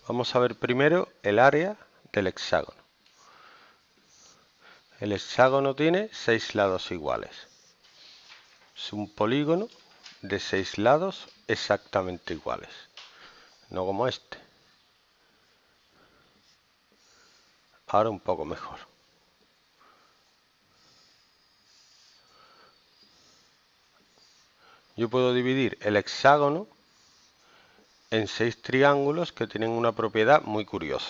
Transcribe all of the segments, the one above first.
Vamos a ver primero el área del hexágono. El hexágono tiene 6 lados iguales. Es un polígono de 6 lados exactamente iguales. No como este. Ahora un poco mejor. Yo puedo dividir el hexágono en 6 triángulos que tienen una propiedad muy curiosa.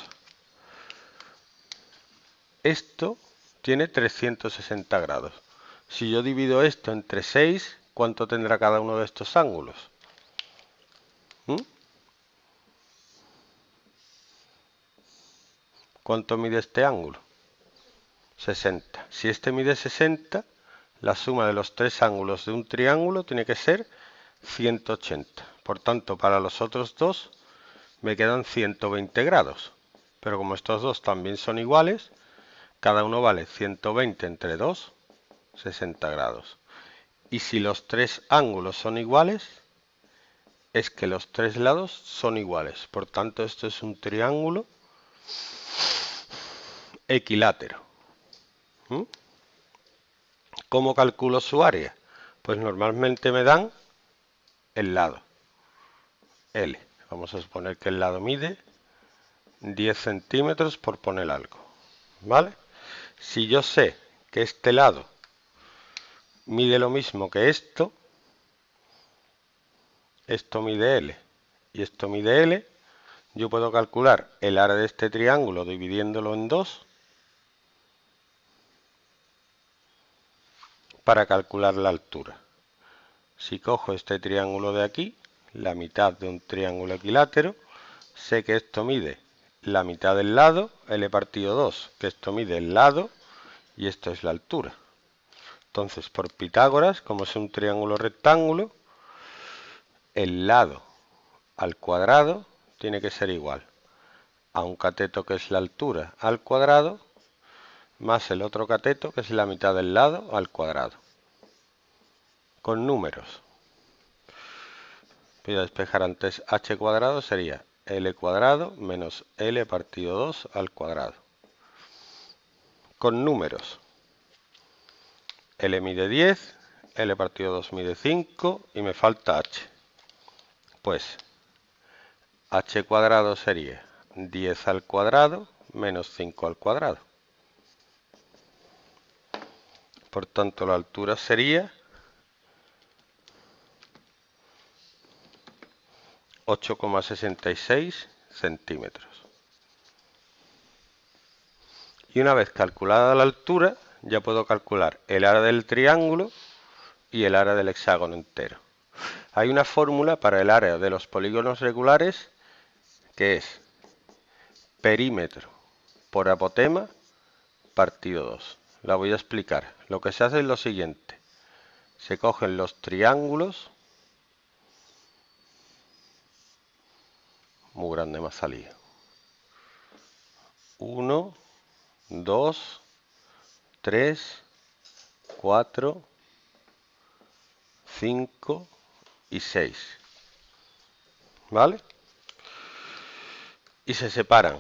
Esto tiene 360 grados. Si yo divido esto entre 6, ¿cuánto tendrá cada uno de estos ángulos? ¿Cuánto mide este ángulo? 60. Si este mide 60, la suma de los tres ángulos de un triángulo tiene que ser 180. Por tanto, para los otros dos me quedan 120 grados. Pero como estos dos también son iguales, cada uno vale 120 entre 2, 60 grados. Y si los tres ángulos son iguales, es que los tres lados son iguales. Por tanto, esto es un triángulo equilátero. ¿Cómo calculo su área? Pues normalmente me dan el lado, L. Vamos a suponer que el lado mide 10 centímetros por poner algo. ¿Vale? Si yo sé que este lado mide lo mismo que esto mide L y esto mide L, yo puedo calcular el área de este triángulo dividiéndolo en dos para calcular la altura. Si cojo este triángulo de aquí, la mitad de un triángulo equilátero, sé que esto mide la mitad del lado, L partido 2, que esto mide el lado y esto es la altura. Entonces, por Pitágoras, como es un triángulo rectángulo, el lado al cuadrado tiene que ser igual a un cateto que es la altura al cuadrado más el otro cateto que es la mitad del lado al cuadrado. Con números. Voy a despejar antes h cuadrado, sería l cuadrado menos l partido 2 al cuadrado. Con números. L mide 10, L partido 2 mide 5 y me falta H. Pues H cuadrado sería 10 al cuadrado menos 5 al cuadrado. Por tanto, la altura sería 8,66 centímetros. Y una vez calculada la altura, ya puedo calcular el área del triángulo y el área del hexágono entero. Hay una fórmula para el área de los polígonos regulares que es perímetro por apotema partido 2. La voy a explicar. Lo que se hace es lo siguiente. Se cogen los triángulos. Muy grande me ha salido. 1, 2, 3, 4, 5 y 6. ¿Vale? Y se separan.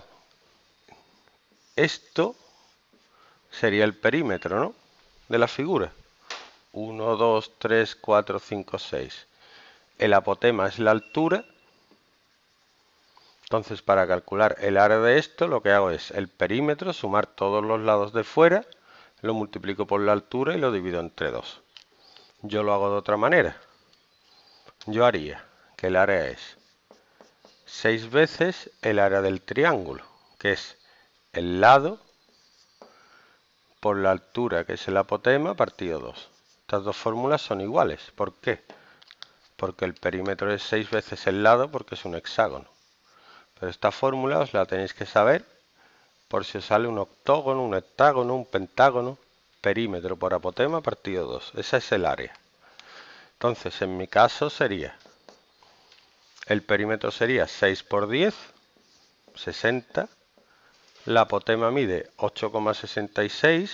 Esto sería el perímetro, ¿no? De la figura. 1, 2, 3, 4, 5, 6. El apotema es la altura. Entonces, para calcular el área de esto, lo que hago es el perímetro, sumar todos los lados de fuera, lo multiplico por la altura y lo divido entre 2. Yo lo hago de otra manera. Yo haría que el área es 6 veces el área del triángulo, que es el lado por la altura, que es el apotema, partido 2. Estas dos fórmulas son iguales. ¿Por qué? Porque el perímetro es 6 veces el lado, porque es un hexágono. Pero esta fórmula os la tenéis que saber por si os sale un octógono, un heptágono, un pentágono. Perímetro por apotema partido 2. Esa es el área. Entonces, en mi caso sería, el perímetro sería 6 por 10, 60. La apotema mide 8,66.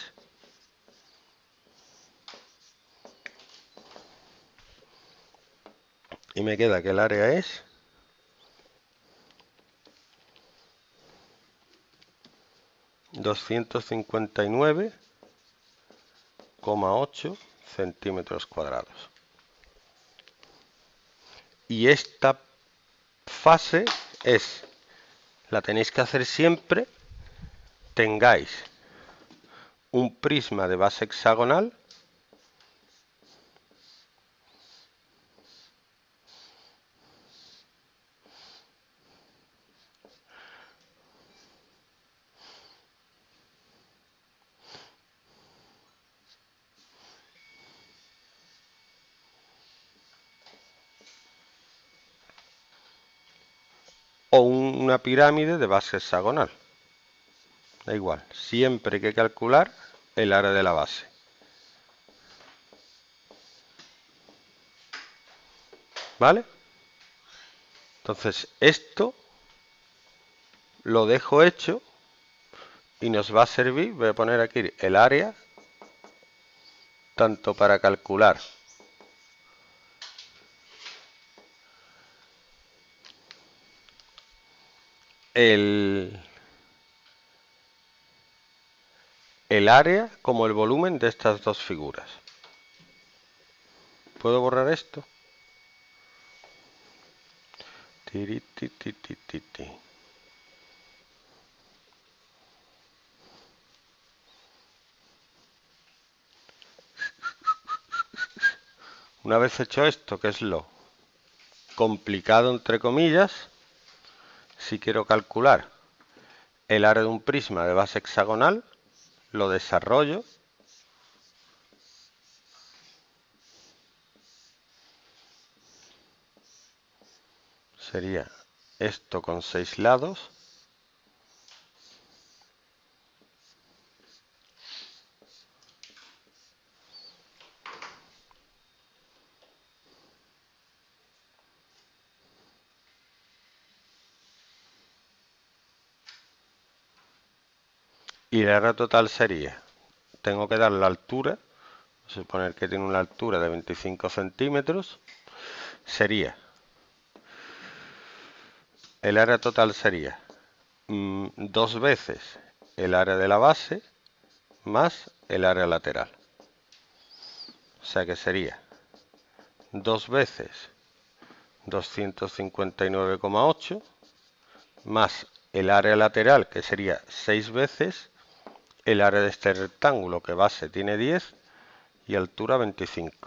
Y me queda que el área es 259,8 centímetros cuadrados. Y esta fase la tenéis que hacer siempre tengáis un prisma de base hexagonal o una pirámide de base hexagonal. Da igual, siempre hay que calcular el área de la base. ¿Vale? Entonces esto lo dejo hecho y nos va a servir, voy a poner aquí el área, tanto para calcular el área como el volumen de estas dos figuras. ¿Puedo borrar esto? Tiri, ti, ti, ti, ti, ti. Una vez hecho esto, que es lo complicado entre comillas, si quiero calcular el área de un prisma de base hexagonal, lo desarrollo sería esto con 6 lados y el área total sería, tengo que dar la altura, suponer que tiene una altura de 25 centímetros, sería, el área total sería 2 veces el área de la base más el área lateral. O sea que sería 2 veces 259,8 más el área lateral, que sería 6 veces el área de este rectángulo, que base tiene 10 y altura 25.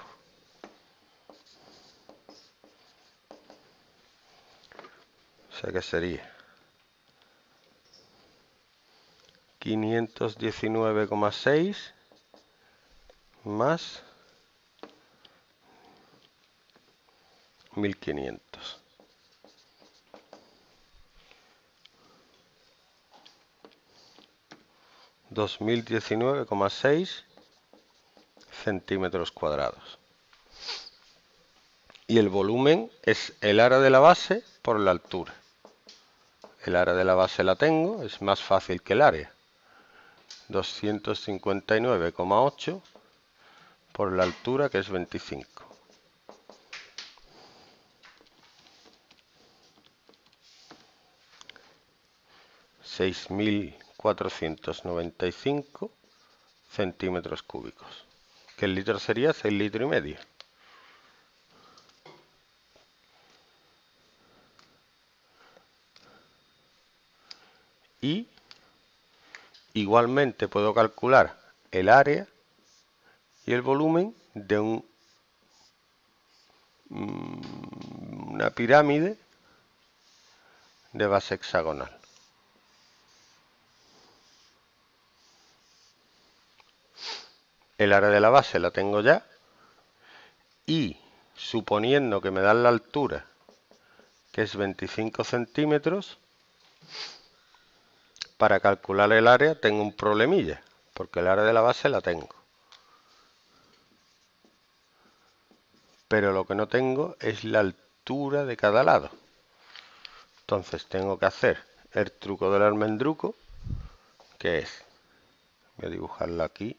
O sea que sería 519,6 más 1500. Dos mil 19,6 centímetros cuadrados. Y el volumen es el área de la base por la altura. El área de la base la tengo, es más fácil que el área. 259,8 por la altura, que es 25. ...6.495 centímetros cúbicos. Que el litro sería 6 litros y medio. Y igualmente puedo calcular el área y el volumen de una pirámide de base hexagonal. El área de la base la tengo ya y suponiendo que me dan la altura, que es 25 centímetros, para calcular el área tengo un problemilla, porque el área de la base la tengo. Pero lo que no tengo es la altura de cada lado. Entonces tengo que hacer el truco del almendruco, que es, voy a dibujarlo aquí,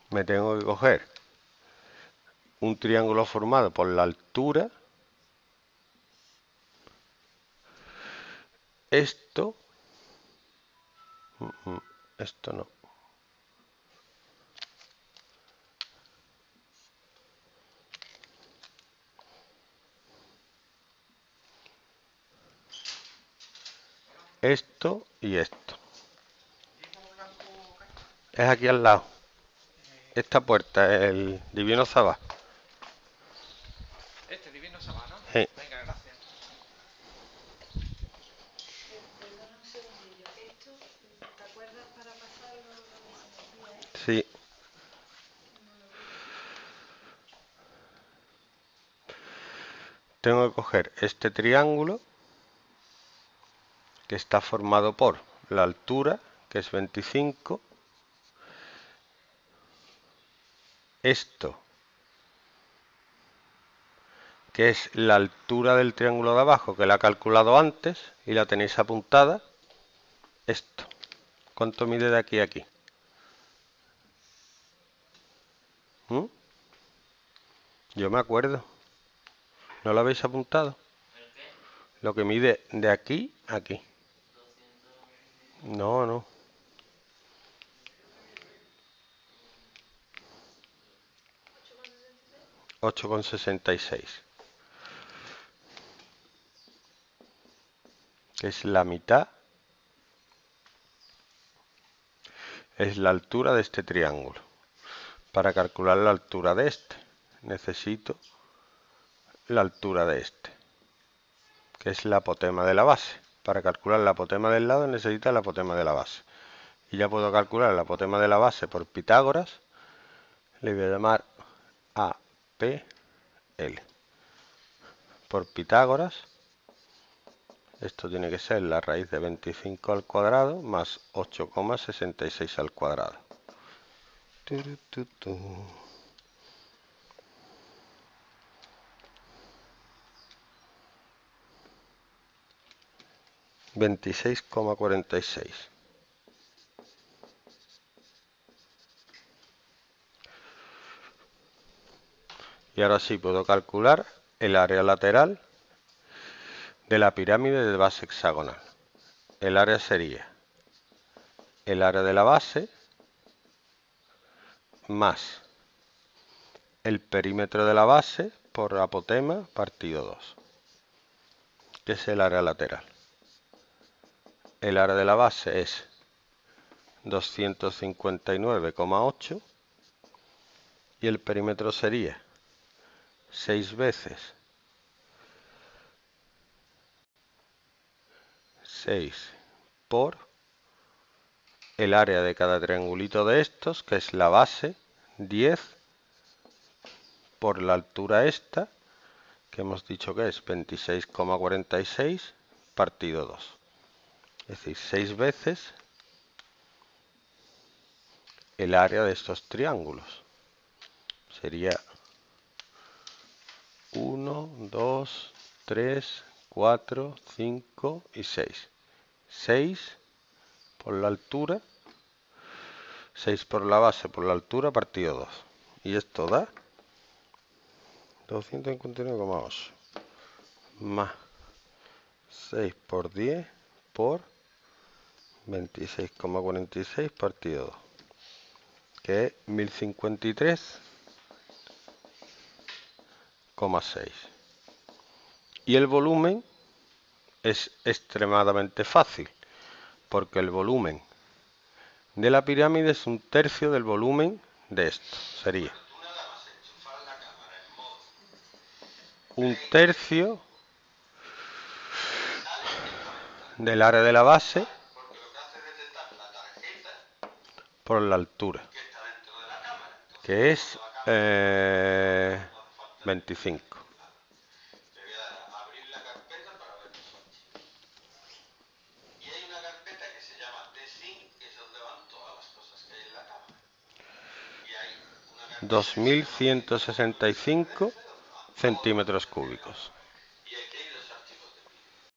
me tengo que coger un triángulo formado por la altura, esto no, esto y esto. Es aquí al lado. Esta puerta es el Divino Sabá. Este Divino Sabá, ¿no? Sí. Venga, gracias. Perdona un segundillo. Esto, ¿te acuerdas para pasarlo donde se metía esto? Sí. No lo veo. Tengo que coger este triángulo que está formado por la altura, que es 25, esto, que es la altura del triángulo de abajo, que la he calculado antes y la tenéis apuntada, esto. ¿Cuánto mide de aquí a aquí? ¿Mm? Yo me acuerdo. ¿No lo habéis apuntado? ¿El qué? Lo que mide de aquí a aquí. 200. No, no. 8,66. 8,66. Que es la mitad. Es la altura de este triángulo. Para calcular la altura de este, necesito la altura de este, que es la apotema de la base. Para calcular la apotema del lado necesita la apotema de la base. Y ya puedo calcular la apotema de la base por Pitágoras. Le voy a llamar APL. Por Pitágoras, esto tiene que ser la raíz de 25 al cuadrado más 8,66 al cuadrado. 26,46. Y ahora sí puedo calcular el área lateral de la pirámide de base hexagonal. El área sería el área de la base más el perímetro de la base por apotema partido 2, que es el área lateral. El área de la base es 259,8 y el perímetro sería 6 veces 6 por el área de cada triangulito de estos, que es la base, 10 por la altura esta, que hemos dicho que es 26,46 partido 2. Es decir, 6 veces el área de estos triángulos. Sería 1, 2, 3, 4, 5 y 6. 6 por la altura, 6 por la base por la altura partido 2. Y esto da 259,8 más 6 por 10 por 26,46 partido 2, que es 1053,6. Y el volumen es extremadamente fácil, porque el volumen de la pirámide es un tercio del volumen de esto. Sería un tercio del área de la base por la altura, que es 25. Y hay una carpeta que se llama TheSync, que es donde van todas las cosas que hay en la cámara. Y hay una carpeta 2165 centímetros cúbicos.